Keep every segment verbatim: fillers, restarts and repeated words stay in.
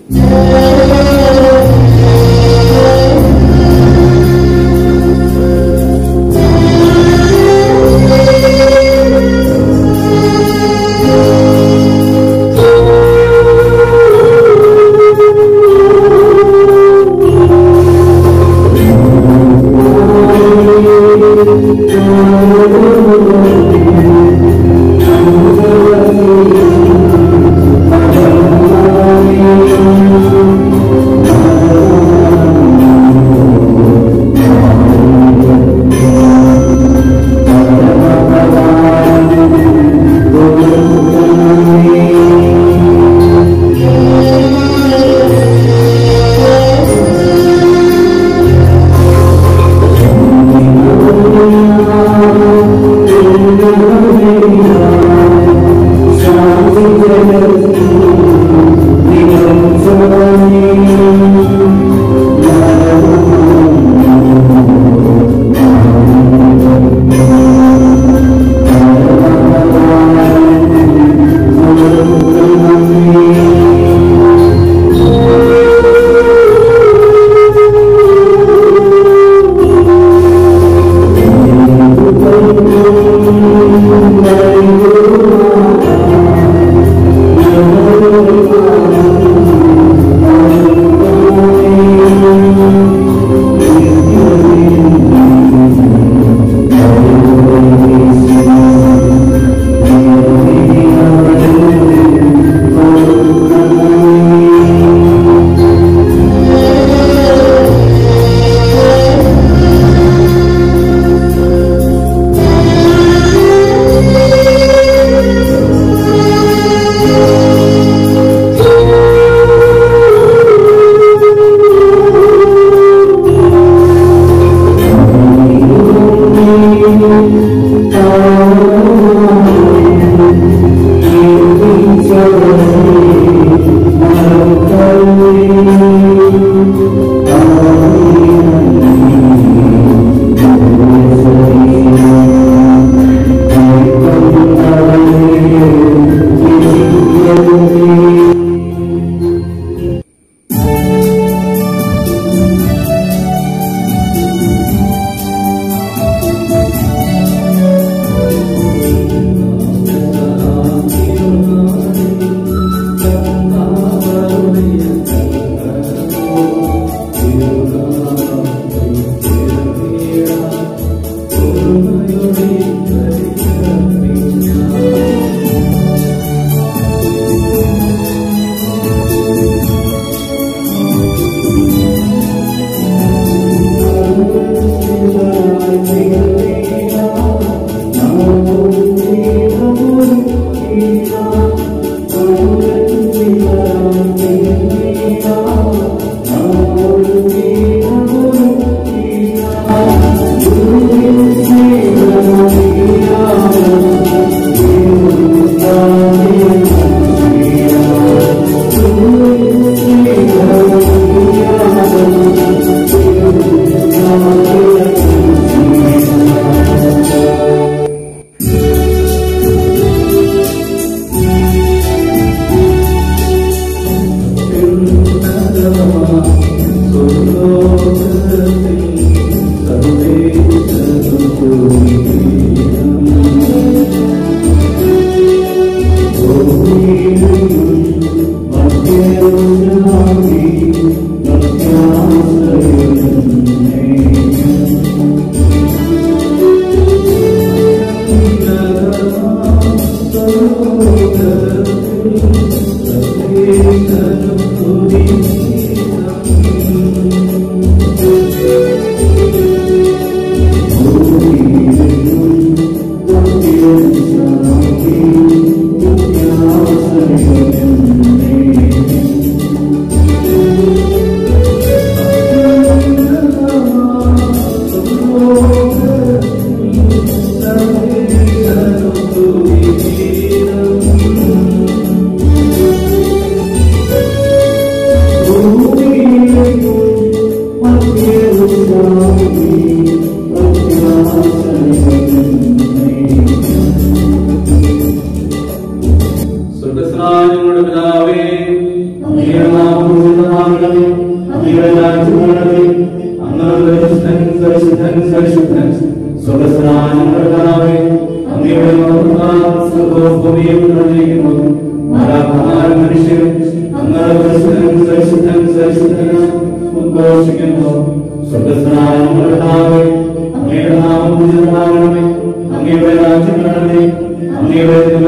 स्वर्गस्नाय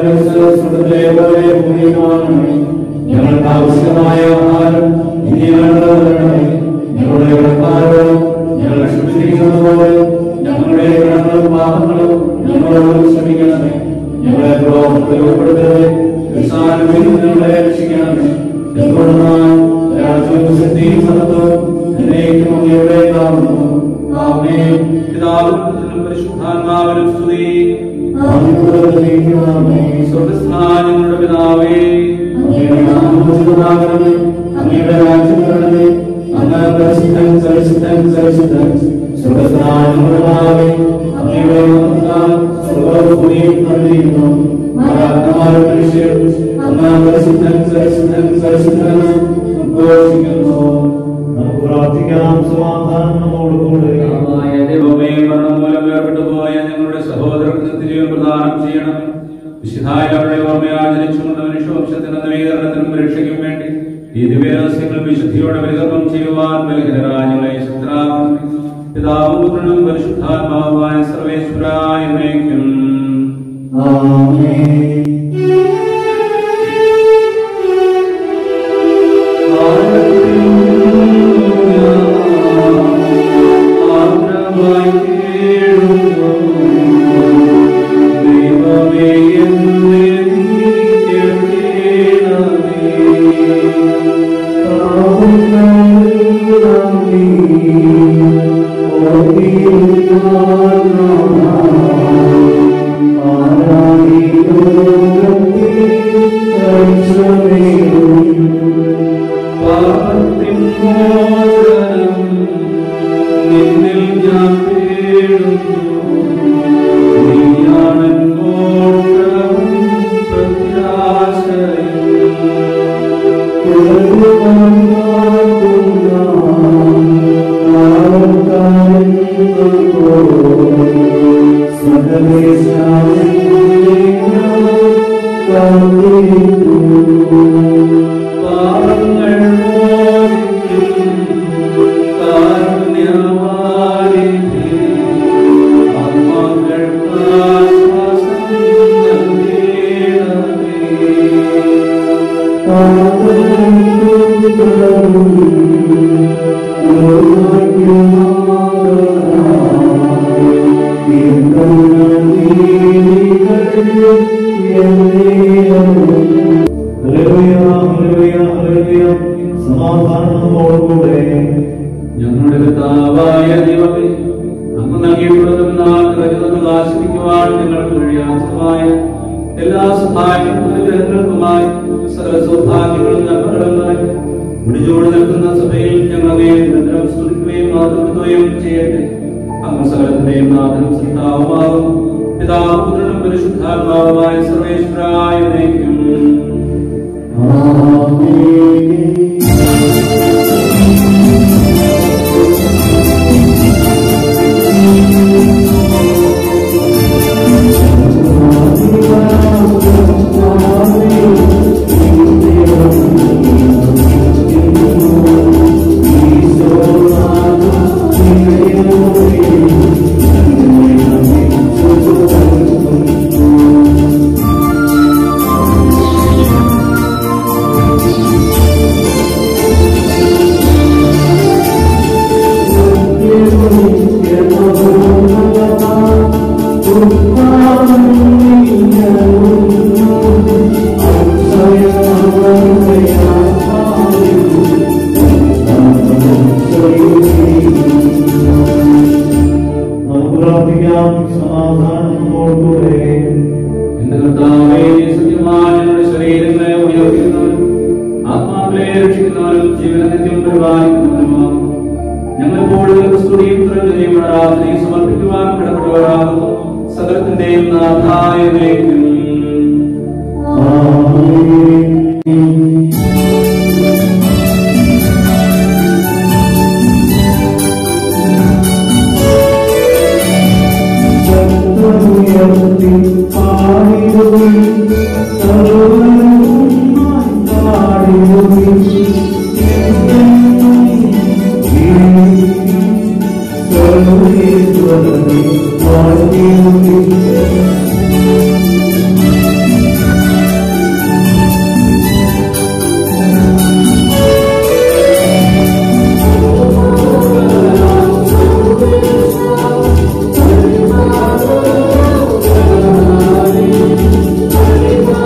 ഞങ്ങൾക്ക് ആവശ്യമായ ആഹാരം ഇനി ഞങ്ങളുടെ ഞങ്ങളുടെ കടക്കാരോട് ഞങ്ങൾ ക്ഷമിച്ചിരിക്കുന്നത് പോലെ ഞങ്ങളുടെ കടങ്ങളും പാപങ്ങളും ഞങ്ങളോട് ക്ഷമിക്കണമേ. ഞങ്ങളെ ദ്രോഹത്തിൽ ഉൾപ്പെടുത്തരുതേ, ഞങ്ങളെ രക്ഷിക്കണമേ. എന്തുകൊണ്ടാൽ രാജ്യവും ശക്തിയും മഹത്വവും എന്നേക്കും അങ്ങയുടേതാകുന്നു. ആമേൻ. പിതാവിനും പുത്രനും പരിശുദ്ധാത്മാവിനും സ്തുതി. സ്വർഗ്ഗസ്ഥനായ പിതാവേ, അങ്ങയുടെ നാമം പൂജിതമാകണമേ. അങ്ങയുടെ രാജ്യം വരണമേ. അങ്ങ് പരിശുദ്ധൻ പരിശുദ്ധൻ പരിശുദ്ധൻ. സ്വർഗ്ഗസ്ഥനായ പിതാവേ, അങ്ങയുടെ നാമത്താൽ സ്വർഗ്ഗവും ഭൂമിയും നിറഞ്ഞിരിക്കുന്നു. ആത്മാവിന്റെ വിഷയം അങ്ങ് പരിശുദ്ധൻ പരിശുദ്ധൻ പരിശുദ്ധൻ ഘോഷിക്കുന്നു. നമുക്ക് പ്രാർത്ഥിക്കാം. സമാധാനം നമ്മോടുകൂടെ. ദൈവമേ, മരണം മൂലം വേർപെട്ടുപോയ ഞങ്ങളുടെ സഹോദരർക്ക് തിരികെ പ്രദാനം ചെയ്യണം. വിശുദ്ധായ അവരുടെ ഓർമ്മയെ ആചരിച്ചുകൊണ്ട് മനുഷ്യവംശത്തിന്റെ നവീകരണത്തിനും രക്ഷയ്ക്കും വേണ്ടി ഈ ദിവ്യരഹസ്യങ്ങൾ വിശുദ്ധിയോടെ പരികർമ്മം ചെയ്യുവാൻ ബലഹീനരായ ഞങ്ങളെ ശക്തരാക്കും. പിതാവും പുത്രനും പരിശുദ്ധാത്മാവുമായ സർവേശ്വരായ എന്നേക്കും. ആമേൻ. ഞങ്ങളുടെ കർത്താവായ ദൈവമേ, അങ്ങ് നൽകിയിട്ടുള്ളതും ആശ്രയിക്കുവാൻ ഞങ്ങൾക്ക് കഴിയാത്തതുമായ എല്ലാ സഹായങ്ങളും അനുഗ്രഹങ്ങൾക്കുമായി സകല സൗഭാഗ്യങ്ങളും നന്മകളുമായി മുടിചൂട് നിൽക്കുന്ന സഭയിൽ ഞങ്ങളെ നിരന്തരം സ്തുതിക്കുകയും മാതൃത്വയും ചെയ്യട്ടെ. അങ്ങ് സകലത്തിന്റെയും നാഥനും സൃഷ്ടാവുമാകും. പിതാവും പുത്രനും പരിശുദ്ധാത്മാവുമായ സർവേശ്വരായ എന്നേക്കും. Thank you.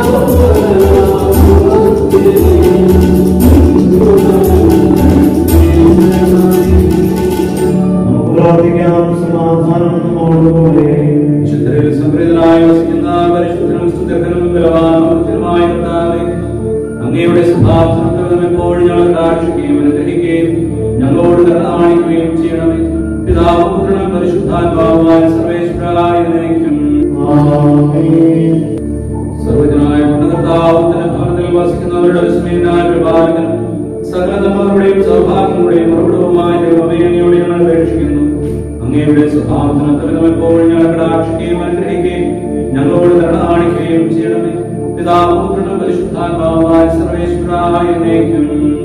അങ്ങയുടെ സ്വഭാവം എപ്പോഴും ഞങ്ങൾ കാക്ഷിക്കുകയും അനുഗ്രഹിക്കുകയും ഞങ്ങളോട് കരുണാണിക്കുകയും ചെയ്യണമേ. പിതാവും പുത്രനും പരിശുദ്ധാത്മാവുമായ സർവേശ്വരായ എന്നേക്കും ആമേൻ. സർവ്വജ്ഞനായ കർത്താവിന്റെ ഭവനത്തിൽ വസിക്കുന്നവരുടെ വിസ്മയനായ പരിപാലകൻ സകല നന്മകളുടെയും സൗഭാഗ്യങ്ങളുടെയും ഉറവിടവുമായ ദൈവമേ, അങ്ങയോട് ഞങ്ങൾ അപേക്ഷിക്കുന്നു. അങ്ങയുടെ സ്വഭാവത്തിന് എപ്പോഴും ഞങ്ങൾ കടാക്ഷിക്കുകയും അനുഗ്രഹിക്കുകയും ഞങ്ങളോട് കരുണ കാണിക്കുകയും ചെയ്യണമേ. പിതാവും പുത്രനും പരിശുദ്ധാത്മാവുമായ സർവേശ്വരായ എന്നേക്കും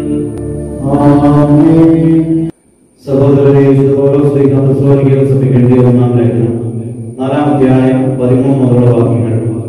ആമേൻ. സഹോദരരെ, ഒന്നാം ലേഖനം നാലാം അധ്യായം പതിമൂന്ന് മുതലുള്ള വാക്യങ്ങൾ.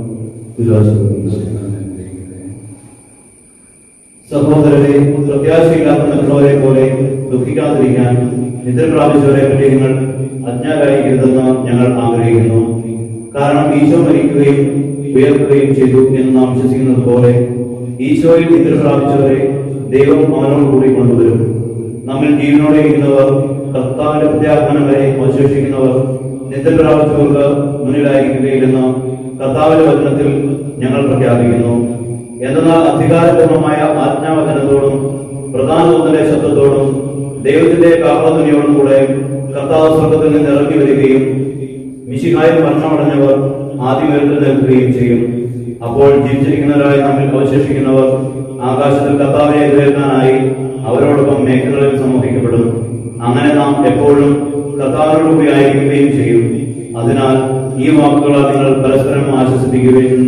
സഹോദരരെ, പ്രത്യാശയില്ലാത്ത മറ്റുള്ളവരെ പോലെ ദുഃഖിക്കാതിരിക്കാൻ നിദ്ര പ്രാപിച്ചവരെ പറ്റി നിങ്ങൾ അജ്ഞാകാരിക്കരുതെന്ന് ഞങ്ങൾ ആഗ്രഹിക്കുന്നു. കാരണം ഈശോ മരിക്കുകയും ഉയർത്തുകയും ചെയ്തു എന്ന് നാം വിശ്വസിക്കുന്നത് പോലെ ഈശോയിൽ നിദ്ര പ്രാപിച്ചവരെ ദൈവം അവനോട് കൂടി കൊണ്ടുവരും. നമ്മിൽ ജീവനോടെ ഇരിക്കുന്നവർ കർത്താവിന്റെ പ്രത്യാഗമനം വരെ അവശേഷിക്കുന്നവർ നിദ്ര പ്രാപിച്ചവർക്ക് മുന്നിലായിരിക്കുകയില്ലെന്ന് കർത്താവിന്റെ വചനത്തിൽ ഞങ്ങൾ പ്രഖ്യാപിക്കുന്നു. എന്നാൽ അധികാരപൂർണമായ ആജ്ഞാവചനത്തോടും പ്രധാന ദൂതന്റെ ശബ്ദത്തോടും ദൈവത്തിന്റെ കാഹളധ്വനിയോടും കൂടെ കർത്താവ് സ്വർഗ്ഗത്തിൽ നിന്ന് ഇറങ്ങി വരികയും മിശിഹായിൽ മരണമടഞ്ഞവർ ആദ്യം എഴുന്നേൽക്കുകയും ചെയ്യും. അപ്പോൾ ജീവിച്ചിരിക്കുന്നവരായി നമ്മിൽ അവശേഷിക്കുന്നവർ ആകാശത്തിൽ കർത്താവിനെ എതിരേൽക്കാനായി അവരോടൊപ്പം മേഘങ്ങളിൽ സമൂഹിക്കപ്പെടും. അങ്ങനെ നാം എപ്പോഴും കർത്താവിനോടുകൂടി ആയിരിക്കുകയും ചെയ്യും. അതിനാൽ ഈ വാക്കുകളാൽ നിങ്ങൾ പരസ്പരം ആശ്വസിപ്പിക്കുകയും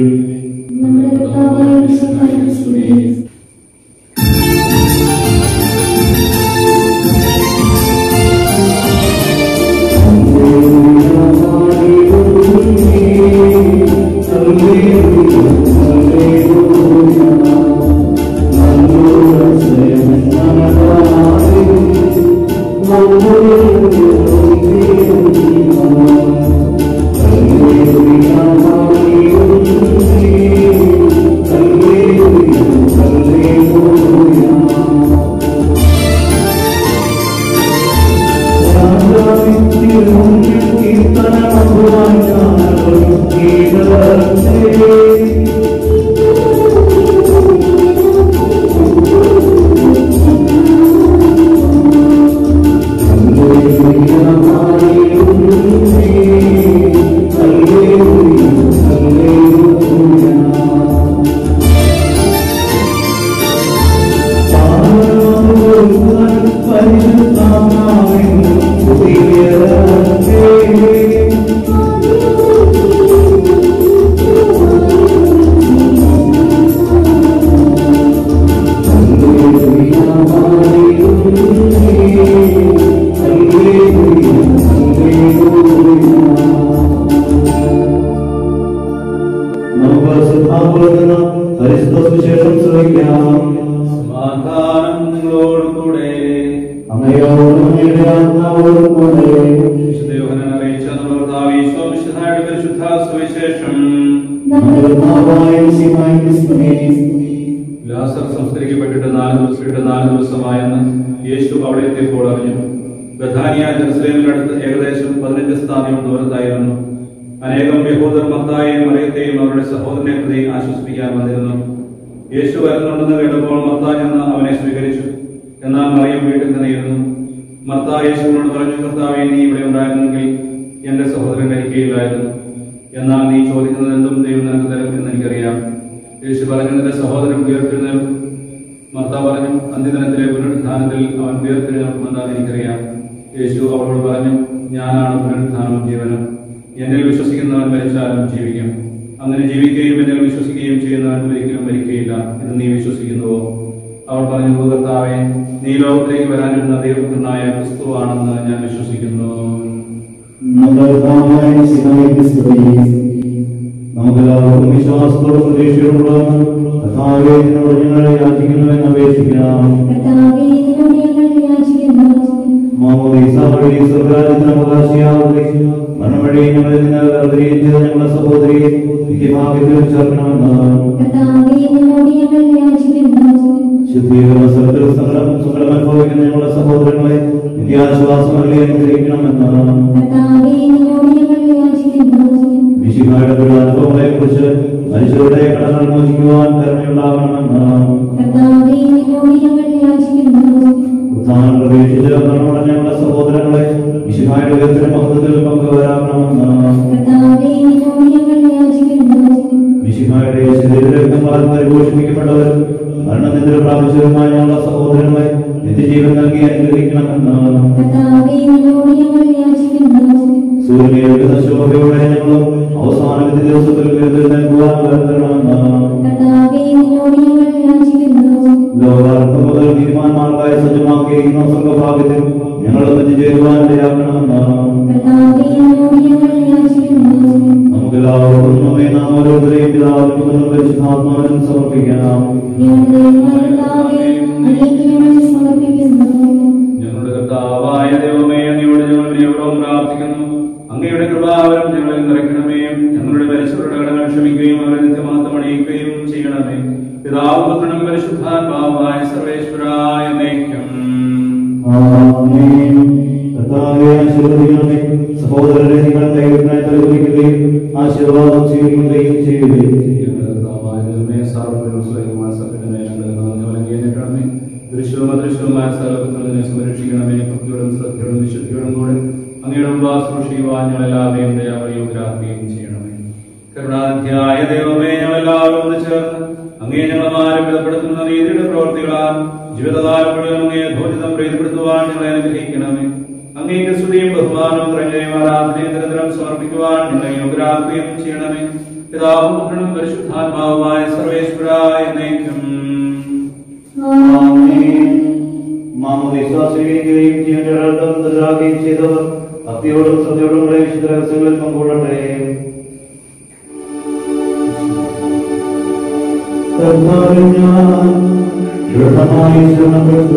സംസ്കരിക്കപ്പെട്ടിട്ട് നാല് ദിവസം നാല് ദിവസമായെന്ന് യേശു അവിടെ എത്തിയപ്പോൾ അറിഞ്ഞു. ബഥാനിയ ജെറുസലേമിനടുത്ത് ഏകദേശം പതിനഞ്ച് സ്ഥാനം ദൂരത്തായിരുന്നു. അനേകം യഹൂദർ മത്തായെയും മറിയത്തെയും അവരുടെ സഹോദരനെ പ്രതി ആശ്വസിപ്പിക്കാൻ വന്നിരുന്നു. യേശു വരുന്നുണ്ടെന്ന് കേട്ടപ്പോൾ മത്തായി എന്ന് അവനെ സ്വീകരിച്ചു. എന്നാൽ മറിയം വീട്ടിൽ തന്നെ ഇരുന്നു. മത്തായി യേശുവിനോട് പറഞ്ഞു, കർത്താവേ, നീ ഇവിടെ ഉണ്ടായിരുന്നെങ്കിൽ എന്റെ സഹോദരൻ മരിക്കുകയില്ലായിരുന്നു. എന്നാൽ നീ ചോദിക്കുന്നത് എന്തും ദൈവം നിനക്ക് തരും എന്ന് എനിക്കറിയാം. യേശു പറഞ്ഞു, നിന്റെ സഹോദരൻ ഉയർത്തെഴുന്നേൽക്കും. മർത്ത പറഞ്ഞു, അന്ത്യദിനത്തിലെ പുനരുത്ഥാനത്തിൽ അവൻ ഉയർത്തെഴുന്നേൽക്കുമെന്ന് എനിക്കറിയാം. യേശു അവളോട് പറഞ്ഞു, ഞാനാണ് പുനരുത്ഥാനവും ജീവനും. എന്നിൽ വിശ്വസിക്കുന്നവൻ മരിച്ചാലും ജീവിക്കും. അങ്ങനെ ജീവിക്കുകയും എന്നിൽ വിശ്വസിക്കുകയും ചെയ്യുന്നവൻ ഒരിക്കലും മരിക്കുകയില്ല എന്ന് നീ വിശ്വസിക്കുന്നുവോ? അവൾ പറഞ്ഞു, കർത്താവേ, നീ ലോകത്തിലേക്ക് വരാനിരുന്ന ദൈവപുത്രനായ ക്രിസ്തുവാണെന്ന് ഞാൻ വിശ്വസിക്കുന്നു. നമുക്കെല്ലാവർക്കും വിശ്വാസത്തോടും പ്രതീക്ഷയോടും ഞങ്ങളെ യാചിക്കുന്നുവെന്ന് അപേക്ഷിക്കാം. മരണവഴി ഞങ്ങളെ നിങ്ങൾ വേർതിരിച്ച് ഞങ്ങളുടെ സഹോദരിയെ ഭാഗ്യത്തിൽ ചേർക്കണമെന്ന് ശുദ്ധീകരണ സ്ഥലത്തിൽ സകലം സകലം അനുഭവിക്കുന്ന ഞങ്ങളുടെ സഹോദരങ്ങളെ നിത്യാശ്വാസം അനുഗ്രഹിക്കണമെന്ന് മിശിഹായുടെ അനുഭവങ്ങളെ കുറിച്ച് മനുഷ്യരുടെ കടങ്ങൾ മോചിക്കുവാൻ കരുണയുണ്ടാകണമെന്ന് ഉത്ഥാനം പ്രവേശിച്ച് മരണമടഞ്ഞ ഞങ്ങളുടെ സഹോദരങ്ങളെ മിശിഹായുടെ ഉയർച്ച മഹത്വത്തിൽ പങ്കുവരാകണമെന്ന് മിശിഹായുടെ ശരീരരക്തങ്ങളാൽ പരിപോഷിപ്പിക്കപ്പെട്ടവർ മരണനിദ്ര പ്രാപിച്ചവരുമായ ഞങ്ങളുടെ സഹോദരങ്ങളെ നിത്യജീവൻ നൽകി അനുഗ്രഹിക്കണമെന്ന് സൂര്യയുടെ ശോഭയോടെ ഞങ്ങളും അവസാന ദിവസത്തിൽ നൽകുവാൻ വരുത്തണമെന്ന് ലോകാർത്ഥം മുതൽ തീരുമാനമാർക്കായി സജ്ജമാക്കിയിരിക്കുന്ന സംഘഭാഗ്യത്തിൽ ഞങ്ങൾ എത്തിച്ചേരുവാൻ ഇടയാക്കണമെന്ന് നമുക്കെല്ലാവർക്കും നമ്മെ നാം ഓരോരുത്തരെയും പിതാവിനും പരിശുദ്ധാത്മാവിനും സമർപ്പിക്കാം. ഞങ്ങളുടെ കർത്താവായ ദൈവമേ, അങ്ങയോട് ഞങ്ങൾ വിനയപൂർവ്വം പ്രാർത്ഥിക്കുന്നു. അങ്ങയുടെ കൃപാവരം ഞങ്ങളിൽ നിറയ്ക്കണമേ. ഞങ്ങളുടെ പരിശുദ്ധരുടെ കടങ്ങൾ ക്ഷമിക്കുകയും അവരെ നിത്യമഹത്വം അണിയിക്കുകയും ചെയ്യണമേ. പിതാവും പുത്രനും പരിശുദ്ധാത്മാവുമായ സർവേശ്വരായ എന്നേക്കും. സഹോദരരെ നിങ്ങൾ കൈവിടാൻ തലകുലിക്കുകയും ആശീർവാദം സ്വീകരിക്കുകയും ചെയ്യുകയും ദൃശ്യവും അദൃശ്യവുമായ സ്ഥലത്തുനിന്ന് സംരക്ഷിക്കണമേ. ഭക്തിയോടും ശ്രദ്ധയോടും വിശുദ്ധിയോടും കൂടെ അങ്ങയുടെ ഉപാസൃഷിക്കുവാൻ ഞങ്ങളെല്ലാവരെയും ദയാവയോഗ്യരാക്കുകയും ചെയ്യണമേ. കരുണാനിധിയായ ദൈവമേ, ഞങ്ങളെല്ലാവരും ഒന്ന് ചേർന്ന് അങ്ങേ ഞങ്ങളമാരും ബലപ്പെടുത്തുന്ന നീതിയുടെ പ്രവർത്തികളാൽ ജീവിതകാലം മുഴുവൻ അങ്ങയെ ഘോഷിതം പ്രീതിപ്പെടുത്തുവാൻ ഞങ്ങളെ അനുഗ്രഹിക്കണമേ. അങ്ങേക്ക് സ്തുതിയും ബഹുമാനവും പ്രജയും ആരാധനയും നിരന്തരം സമർപ്പിക്കുവാൻ ഞങ്ങളെ യോഗ്യരാക്കുകയും ചെയ്യണമേ. പിതാവും പുത്രനും പരിശുദ്ധാത്മാവുമായ സർവേശ്വരായ എന്നേക്കും. മാമോദീസാസ്വീകരിക്കുകയും ജീവനാകുകയും ചെയ്തവർ ഭക്തിയോടും ശ്രദ്ധയോടും വിശുദ്ധ രഹസ്യങ്ങളിൽ പങ്കുകൊള്ളട്ടെ. ഞാൻ ദൃഢമായി ശ്രമപ്പെട്ടു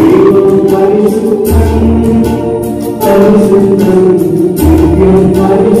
Thank you.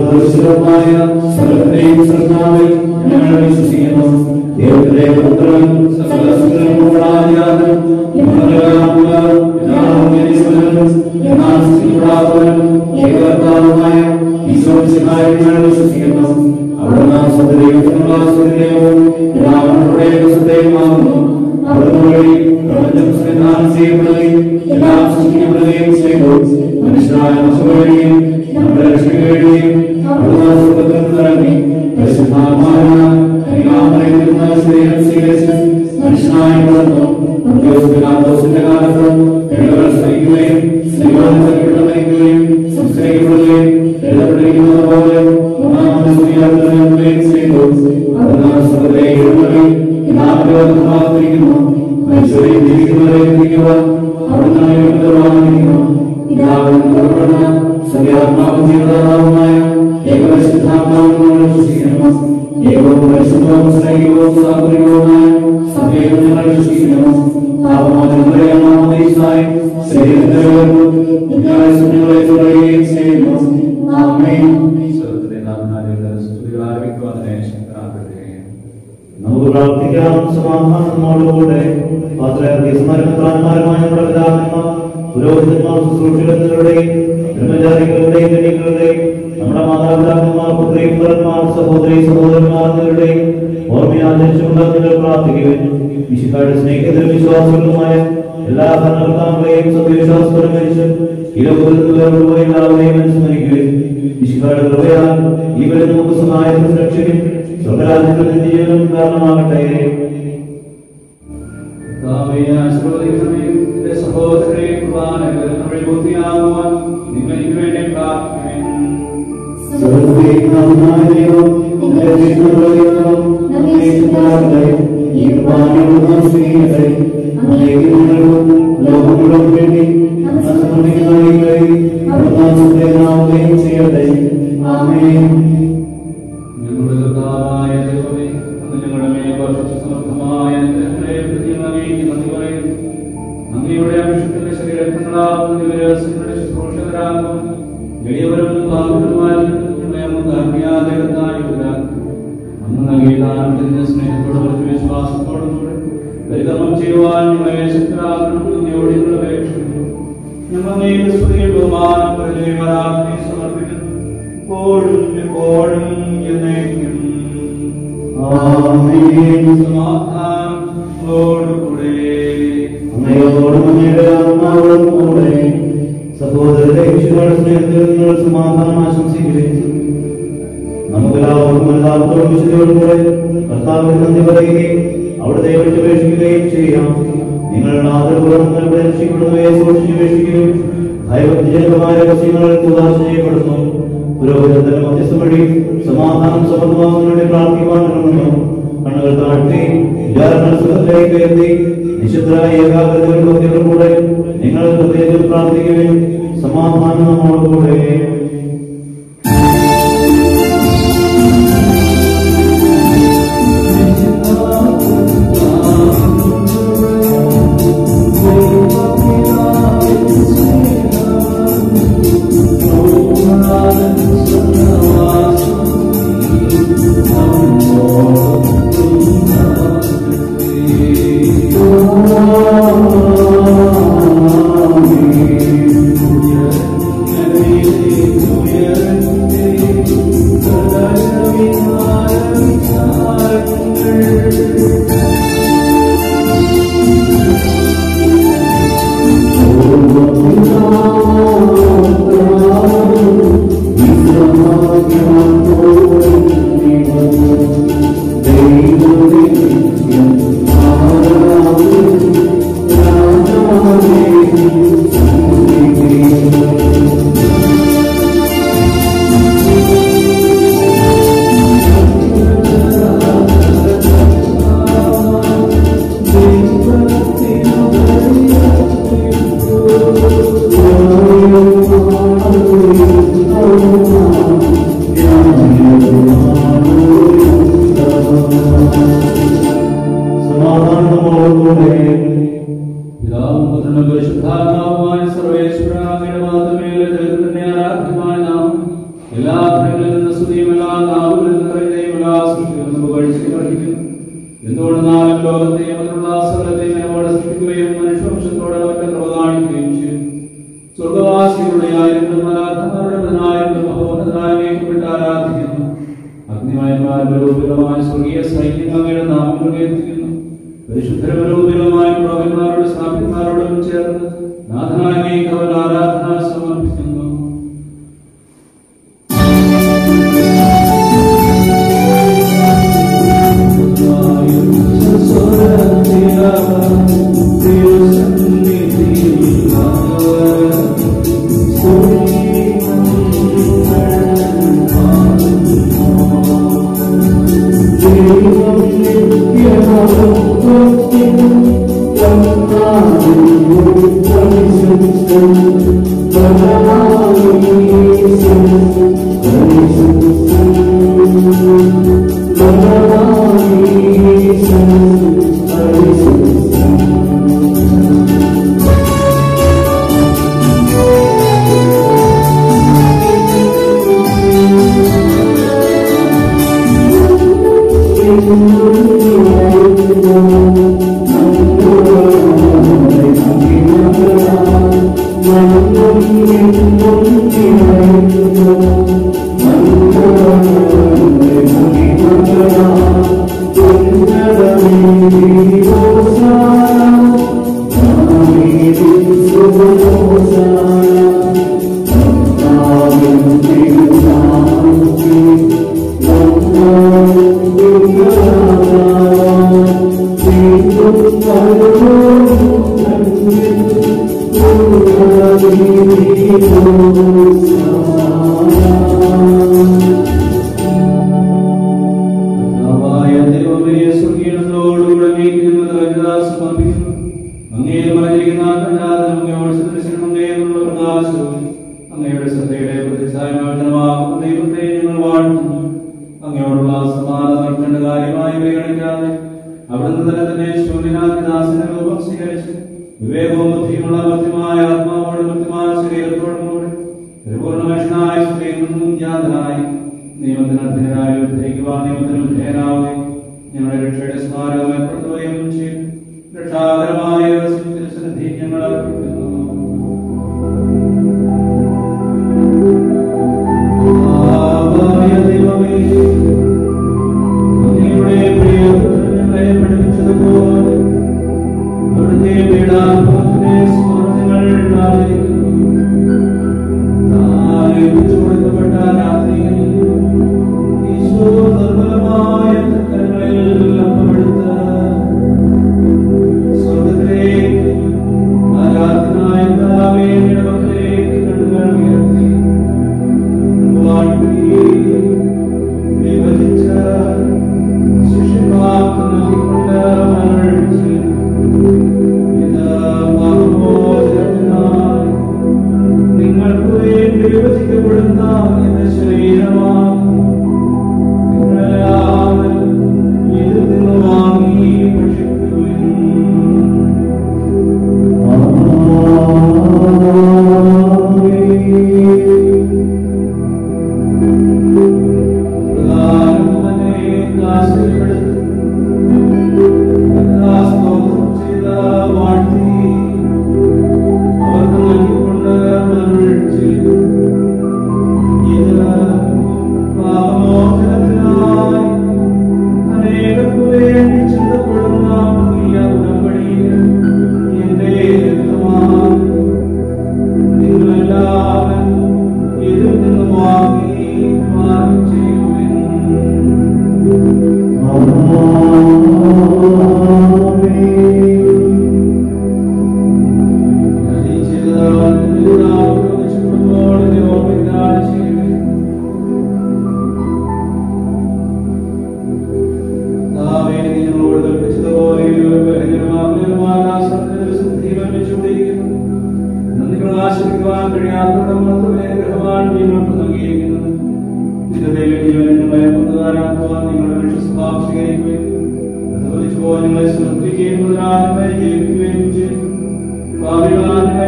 സർവ്വദർശനമായ സർവ്വത്തെയും സൃഷ്ടാവിൽ ഞങ്ങൾ വിശ്വസിക്കുന്നു. ദൈവത്തിന്റെ പുത്രൻ സർവ്വസൃഷ്ടികളായ ഏകകർത്താവുമായ ഈശോമിശിഹായെ ഞങ്ങൾ വിശ്വസിക്കുന്നു. അവിടുന്ന് സ്വന്തദൈവത്തിനുള്ള സ്വന്തവും എല്ലാവരുടെ സ്വന്തവുമാകുന്നു. അവിടുന്ന് വഴി പ്രപഞ്ചം സംവിധാനം ചെയ്യപ്പെടുകയും എല്ലാം സൃഷ്ടിക്കപ്പെടുകയും ചെയ്തു. മനുഷ്യരായ വഴിയും നമ്മുടെ രക്ഷയ്ക്ക് വേണ്ടിയും അവിടുന്ന് സ്വർഗ്ഗത്തിൽ നിന്നിറങ്ങി പരിശുദ്ധാത്മാവിനാൽ ശരീരം സ്വീകരിച്ച് മനുഷ്യനായി വളർന്നു. പിലാത്തോസിന്റെ കാലത്ത് പീഡകൾ സഹിക്കുകയും സ്ത്രീകളെ മരിക്കുകയും സംസ്കരിക്കപ്പെടുകയും എഴുതപ്പെട്ടിരിക്കുന്നത് പോലെ മൂന്നാമത്തെ ഉയർത്തുകയും ചെയ്തു. അവിടുന്ന് സ്വർഗ്ഗത്തിലെ എഴുന്നള്ളി എല്ലാവരും കാത്തിരിക്കുന്നു. മനുഷ്യരെയും ജീവിക്കുന്നവരെയും തിരിക്കുവാൻ അവിടുന്ന് വാങ്ങിയിരിക്കുന്നു. പിതാവിനും പുത്രനും സത്യാത്മാവും ജീവദാതാവുമായ ഏകപരിശുദ്ധാത്മാവിനെ വിശ്വസിക്കുന്നു. ഏകവും പരിശുദ്ധവും സ്നേഹവും സാത്വികവുമായ സഭയിൽ ഞങ്ങൾ വിശ്വസിക്കുന്നു. പാപമോചനങ്ങളെ നാമധേയമായി ശരീരത്തെ വിദ്യാഭ്യാസങ്ങളെ തുടരുകയും ചെയ്യുന്നു. ആമേൻ. നമുക്ക് പ്രാർത്ഥിക്കാം. സമാധാനത്തോടുകൂടെ പാത്രന്മാരുമായ നമ്മുടെ പിതാക്കന്മാർ, പുരോഹിതന്മാർ, ശുശ്രൂഷകരുടെയും ബ്രഹ്മചാരികളുടെയും കന്യകളുടെയും നമ്മുടെ മാതാപിതാക്കന്മാർ, പുത്രി പുത്രന്മാർ, സഹോദരി സഹോദരന്മാർ എന്നിവരുടെയും ഓർമ്മയാചരിച്ചുകൊണ്ട് നിങ്ങൾ പ്രാർത്ഥിക്കുകയും വിശുദ്ധയുടെ സ്നേഹിതരും വിശ്വാസികളുമായ എല്ലാ ഭരണകർത്താക്കളെയും സത്യവിശ്വാസത്തോടെ മരിച്ച് ഈ ലോകത്തിലുള്ള എല്ലാവരെയും അനുസ്മരിക്കുകയും വിശുദ്ധയുടെ കൃപയാൽ ഇവരെ നമുക്ക് സഹായത്തിന് രക്ഷിക്കും സ്വർഗ്ഗരാജ്യത്തിൽ ജീവനും കാരണമാകട്ടെ. സഹോദരനെ നിങ്ങൾക്ക് വേണ്ടി പ്രാർത്ഥിക്കുകയും ചെയ്യട്ടെ. ഞങ്ങളുടെ കർത്താവായ ദൈവമേ, ഞങ്ങളുടെ മേൽ വർഷിച്ച സമർത്ഥമായ അങ്ങയുടെ അഭിഷേകത്തിന്റെ ശരീരങ്ങളാകുന്ന ദിവസങ്ങളുടെ ശുശ്രൂഷകരാകും എളിയവരും പാപങ്ങളുമായും അന്ന് നൽകിയ ദാനത്തിന്റെ സ്നേഹത്തോടും വിശ്വാസത്തോടും കൂടെ പരികർമ്മം ചെയ്യുവാൻ ഞങ്ങളെ ശക്തരാക്കണമെന്ന് അപേക്ഷിക്കുന്നു. ഞങ്ങൾ ബഹുമാനം സമർപ്പിക്കുന്നു. എപ്പോഴും എപ്പോഴും എന്നേക്കും സമാധാനത്തോടുകൂടെ സഹോദരരെ വിശുദ്ധ സ്നേഹത്തിൽ നിങ്ങൾ സമാധാനം ആശംസിക്കുകയും നമുക്കെല്ലാവർക്കും എല്ലാത്തോടും വിശുദ്ധയോടുകൂടെ കർത്താവിന് നന്ദി പറയുകയും അവിടുത്തെ വിളിച്ചപേക്ഷിക്കുകയും ചെയ്യാം. നിങ്ങളുടെ ആദരപൂർവ്വം നിങ്ങളുടെ രക്ഷിക്കപ്പെടുന്നവയെ സൂക്ഷിച്ചുപേക്ഷിക്കുകയും ഭയഭക്തിജനകമായ രഹസ്യങ്ങൾ ഉദാശ ചെയ്യപ്പെടുന്നു. പുരോഹിതത്തിന്റെ മധ്യസ്ഥം വഴി സമാധാനം സമൃദ്ധമാകുന്നതിന് വേണ്ടി പ്രാർത്ഥിക്കുവാൻ തുടങ്ങുന്നു. കണ്ണുകൾ താഴ്ത്തി വിചാരങ്ങൾ സുഖത്തിലേക്ക് എത്തി നിശബ്ദരായ ഏകാഗ്രതകളുടെ കൂടെ നിങ്ങൾ ഹൃദയത്തിൽ പ്രാർത്ഥിക്കുകയും സമാധാനം നമ്മോടുകൂടെ. Amen. നിന്ന് സ്തുതിയുമെല്ലാ നാവുകളിൽ നിറയുകയുമെല്ലാ സൃഷ്ടികളും നമുക്ക് കഴിച്ചു കഴിക്കുന്നു. എന്തുകൊണ്ട് നാല് ലോകത്തെയും അതിലുള്ള സകലത്തെയും നിലപാട് സൃഷ്ടിക്കുകയും മനുഷ്യവംശത്തോടെ അവരുടെ പ്രവതാണിക്കുകയും ചെയ്യും. സ്വർഗവാസികളുടെ ആയിരങ്ങളും ആരാധനമാരുടെ പതിനായിരങ്ങളും മഹോന്നതനായി നീക്കപ്പെട്ട് ആരാധിക്കുന്നു. അഗ്നിമയന്മാരുടെ രൂപീകരമായ സ്വർഗീയ സൈന്യം അങ്ങയുടെ നാമം പ്രകീർത്തിക്കുന്നു. പരിശുദ്ധരൂപീകരമായ പ്രവചന്മാരോട് സ്ഥാപിന്മാരോടും ചേർന്ന് നാഥനായ അങ്ങേക്ക് അവർ ആരാധന സമർപ്പിക്കുന്നു.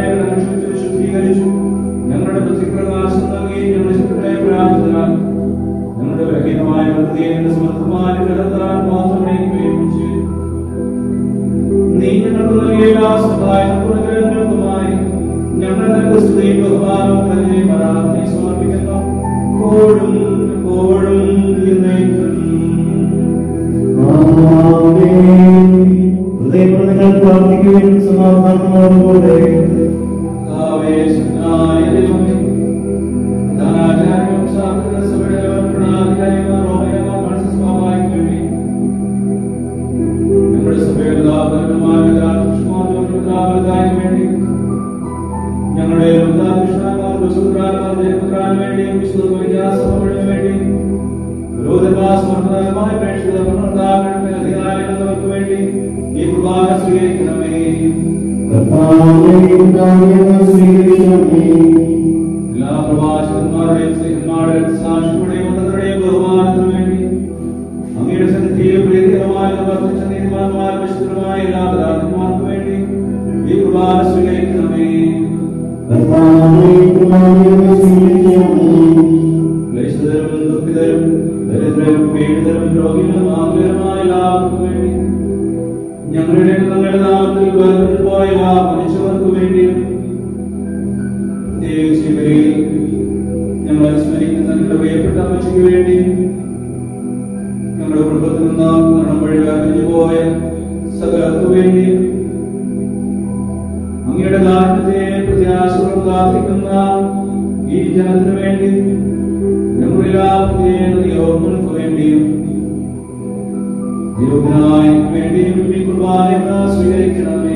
ഞങ്ങളുടെ പ്രകാശം നൽകി ഞങ്ങളുടെ ശത്രുക്കളെ പരാജിതരാക്കി ഹൃദയം സമർത്ഥമായ കടത്താൻ മാത്രമേ ഉപയോഗിച്ച് നീ ഞങ്ങൾക്ക് നൽകിയ എല്ലാ സഹായങ്ങൾക്കുമായി ഞങ്ങളുടെ ക്രിസ്തുവിൻ ബഹുമാനം തന്നെ പരാതി സമർപ്പിക്കുന്നു. എപ്പോഴും എപ്പോഴും എന്നേക്കും. ഹൃദയങ്ങൾ പ്രാർത്ഥിക്കുകയും സമാധാനത്തോടുകൂടെ ഞങ്ങളുടെ വേണ്ടി വേണ്ടി വിരോധമായ അധികാരികൾക്ക് വേണ്ടി ഈ കുർബാന സ്വീകരിക്കണമേ. എല്ലാ പ്രവാചകന്മാരുടെയും സ്ത്രീന്മാരുടെയും സാക്ഷികളുടെയും മതങ്ങളുടെയും ബഹുമാനത്തിനു വേണ്ടി അങ്ങയുടെ സന്നിധിയിൽ പ്രീതികരമായ വർദ്ധിച്ച നീതിമാന്മാർ വിശുദ്ധമായ എല്ലാ പദാർത്ഥന്മാർക്കു വേണ്ടി ഈ കുർബാന സ്വീകരിക്കണമേ. ക്ലേശിതരും ദുഃഖിതരും ദരിദ്രരും പീഡിതരും രോഗികളും ആകുലരുമായ എല്ലാവർക്കും വേണ്ടി ഞങ്ങളുടെ ഞങ്ങളുടെ നാമത്തിൽ വേർപെട്ടു പോയ എല്ലാ മനുഷ്യർക്ക് വേണ്ടിയും പ്രത്യേകിച്ച് ഇവരിൽ ഞങ്ങളെ സ്മരിക്കുന്ന ഞങ്ങളുടെ പ്രിയപ്പെട്ട അമ്മയ്ക്ക് വേണ്ടിയും ഞങ്ങളുടെ കുടുംബത്തിൽ നിന്ന് മരണം വഴി വ്യാപിച്ചു പോയ സകലർക്കു വേണ്ടിയും അങ്ങയുടെ നാമത്തെ പ്രത്യാശകൾ പ്രാർത്ഥിക്കുന്ന ഈ ജനത്തിനു വേണ്ടി ഞങ്ങളെല്ലാവർക്കും വേണ്ടിയും ദൈവത്തിനായി വേണ്ടിയും ഈ കുർബാന സ്വീകരിക്കണമേ.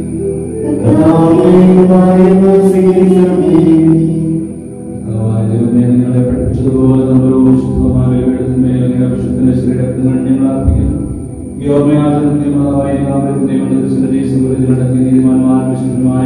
നിങ്ങളെ പഠിപ്പിച്ചതുപോലെ നമ്മളോട് ശുദ്ധമായ വിഷയത്തിന്റെ ശ്രീരക്തങ്ങൾ ഞങ്ങൾ അർപ്പിക്കുന്നു. നീതിമാന്മാർ വിശുദ്ധമായ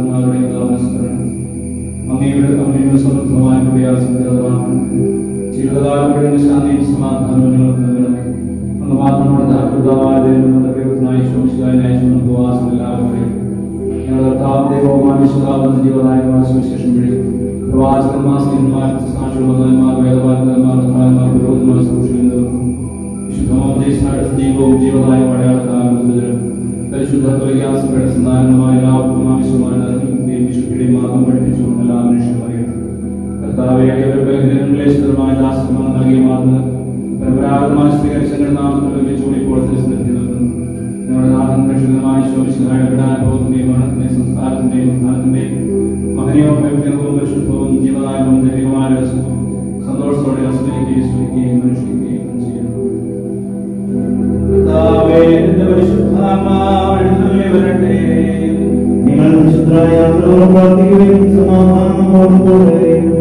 അങ്ങയുടെ അങ്ങയുടെ സമൃദ്ധമായ പ്രയാസമാണ് ജീവിതകാലം കഴിഞ്ഞ ശാന്തിയും സമാധാനവും ഞങ്ങൾക്ക് നൽകണമേ. അന്ന് മാത്രമാണ് അത്ഭുതമായ ദൈവത്തിനായി ശോഷിക്കാനായി ഉപവാസം എല്ലാവരും ഞങ്ങളുടെ കർത്താവിന്റെ ബഹുമാനുഷ്യതാവുന്ന ജീവനായ സുവിശേഷം വഴി പ്രവാചകന്മാർ സ്ത്രീന്മാർ സാക്ഷിമാർ വേദപാലകന്മാർ ധർമ്മന്മാർ പുരോഹിതന്മാർ സൂക്ഷിക്കുന്നവർക്കും വിശുദ്ധമായ ജീവവും ജീവനായ അടയാളത്താലും പരിശുദ്ധ തൊലിയാസങ്ങളുടെ സന്താനമായ എല്ലാവർക്കും ആവശ്യമായ വിശുദ്ധിയുടെ മാർഗം പഠിപ്പിച്ചുകൊണ്ട് എല്ലാ മനുഷ്യരും അറിയണം. കർത്താവെ ക്ലേശിതമായ ദാസന്മാർ നൽകിയ മാർഗം പരമ്പരാഗതമായി സ്വീകരിച്ച നാമത്തിൽ വെച്ചുകൊണ്ട് ഇപ്പോൾ നിർത്തി നിൽക്കുന്നു. ഞങ്ങളുടെ നാഥൻ രക്ഷിതമായ ശോഭിച്ചതായ വിടാനുഭവത്തിന്റെയും മരണത്തിന്റെയും സംസ്കാരത്തിന്റെയും സ്ഥാനത്തിന്റെയും മഹനീയവും വ്യക്തിത്വവും പരിശുദ്ധവും ജീവനായവും ദൈവമായ സന്തോഷത്തോടെ ആസ്വദിക്കുകയും സ്തുതിക്കുകയും അനുഷ്ഠിക്കുകയും ചെയ്യുന്നു. കർത്താവേ, നിന്റെ പരിശുദ്ധാത്മാവ് എഴുന്നള്ളി വരട്ടെ. നിങ്ങൾ വിശുദ്ധരായ പ്രാർത്ഥിക്കുകയും സമാധാനത്തോടുകൂടെ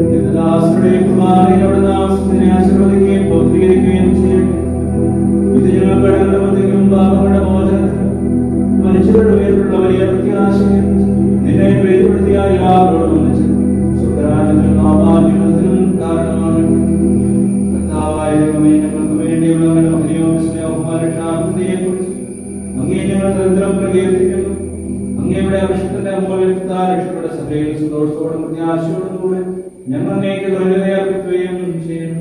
ആശീർവദിക്കുകയും പൂർത്തീകരിക്കുകയും ചെയ്യട്ടെ. ഇത് ഞങ്ങളുടെ കടങ്ങളുടെ പാപങ്ങളുടെ മോചനത്തിനും മനുഷ്യരുടെ പേരിലുള്ള വലിയ പ്രത്യാശയും നിന്നെ പ്രീതിപ്പെടുത്തിയ എല്ലാവരോടും സുഖരാജ്യത്തിനും ആപാദ്യത്തിനും കാരണമാണ്. കർത്താവായ ദൈവമേ, ഞങ്ങൾക്ക് വേണ്ടിയുള്ള മഹനീയവും സ്നേഹവുമായ രക്ഷാകൃതിയെക്കുറിച്ച് അങ്ങേ ഞങ്ങൾ നിരന്തരം പ്രകീർത്തിക്കുന്നു. അങ്ങയുടെ അഭിഷേകത്തിന്റെ അമ്പവ്യക്താൽ രക്ഷപ്പെട്ട സഭയിൽ സന്തോഷത്തോടും പ്രത്യാശയോടും കൂടെ ഞങ്ങൾ അങ്ങേക്ക് അർപ്പിക്കുകയും ചെയ്യുന്നു.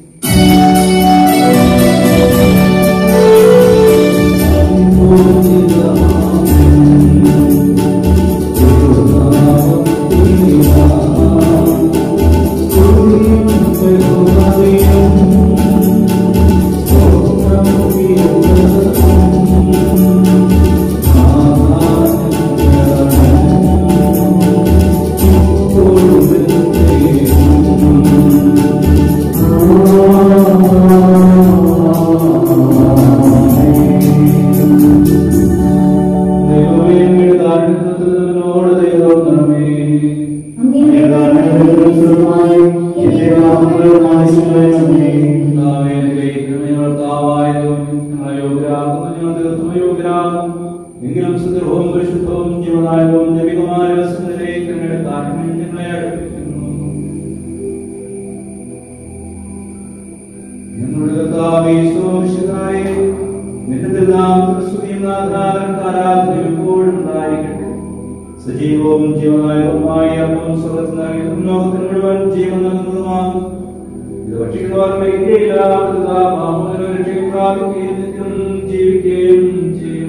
സജീവവും ജീവനായവുമായ ലോകത്തിന് മുഴുവൻ ജീവൻ നൽകുന്നതുമാണ്. ഭക്ഷിക്കുന്നവർ മരിക്കുകയില്ല, പാപമോചനം രക്ഷയും പ്രാപിക്കുകയും നിത്യം ജീവിക്കുകയും ചെയ്യും.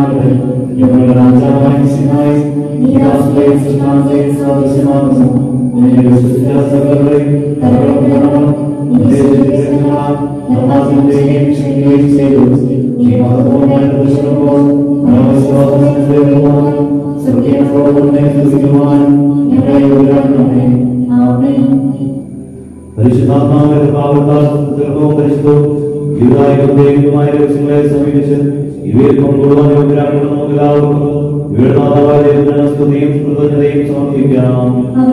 Thank you. പരിശുദ്ധാത്മാവിന്റെ പാവത്താൽ സുഹൃത്തവും പരിശുദ്ധവും ജീവിതായും ദൈവികമായ രഹസ്യങ്ങളെ സമീപിച്ച് ഇവയിൽ കൊണ്ടുപോകാൻ യോഗ്യരാക്കുന്ന നമുക്കെല്ലാവർക്കും ഇവയുടെ മാതാവായ ദൈവത്തിന് സ്തുതിയും കൃതജ്ഞതയും സമർപ്പിക്കാം.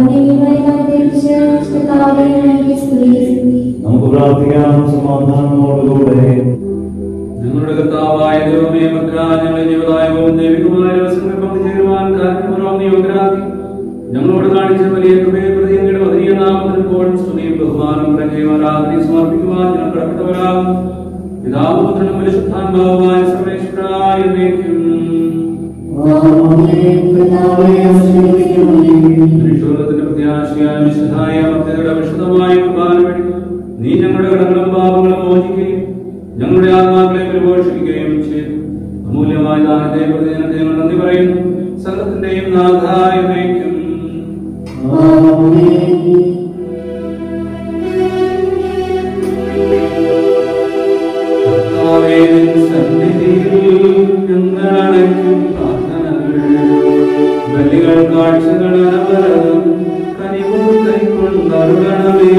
നമുക്ക് പ്രാർത്ഥിക്കാം. സമാധാനത്തോടുകൂടെ ഞങ്ങളുടെ കർത്താവായ ദൈവമേ, ഞങ്ങളുടെ ജീവിതായവും ദൈവികമായ രഹസ്യങ്ങളെ പങ്കുചേരുവാൻ കാരണപൂർവ്വം യോഗ്യരാക്കി ഞങ്ങളോട് കാണിച്ച വലിയ കൃപയെ പ്രതി അങ്ങയുടെ വലിയ നാമത്തിന് എപ്പോഴും സ്തുതിയും ബഹുമാനവും പ്രജയും ആരാധനയും സമർപ്പിക്കുവാൻ ഞങ്ങൾ കടപ്പെട്ടവരാകും. പിതാവും പുത്രനും പരിശുദ്ധാത്മാവുമായ സർവേശ്വരായ എന്നേക്കും. മനുഷ്യവർഗത്തിന്റെ പ്രത്യാശയായ വിശുദ്ധായ ഭക്തരുടെ വിശുദ്ധമായ കുർബാന വഴി നീ ഞങ്ങളുടെ കടങ്ങളും പാപങ്ങളും മോചിക്കുകയും ഞങ്ങളുടെ ആത്മാക്കളെ പരിപോഷിപ്പിക്കുകയും ചെയ്തു. അമൂല്യമായ ദാനത്തെ പ്രതി ഞങ്ങൾ നന്ദി പറയുന്നു. സകലത്തിന്റെയും നാഥായ എന്നേക്കും. ബലികൾ കാഴ്ചകൾ അനവരതം കനിവും കൈക്കൊണ്ടരുളണമേ.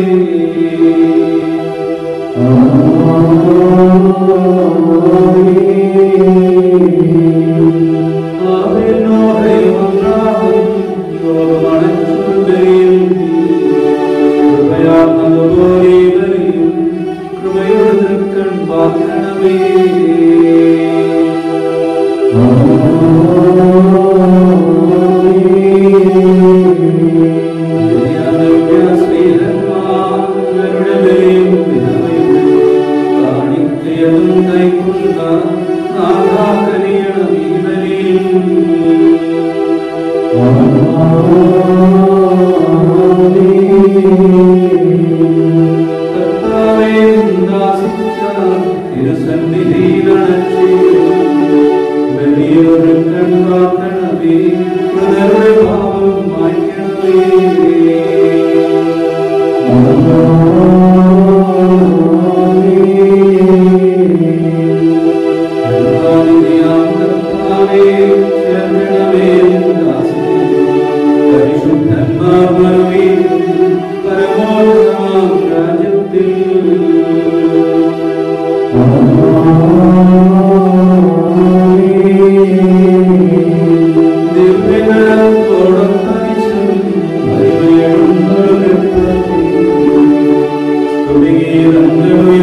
Hallelujah.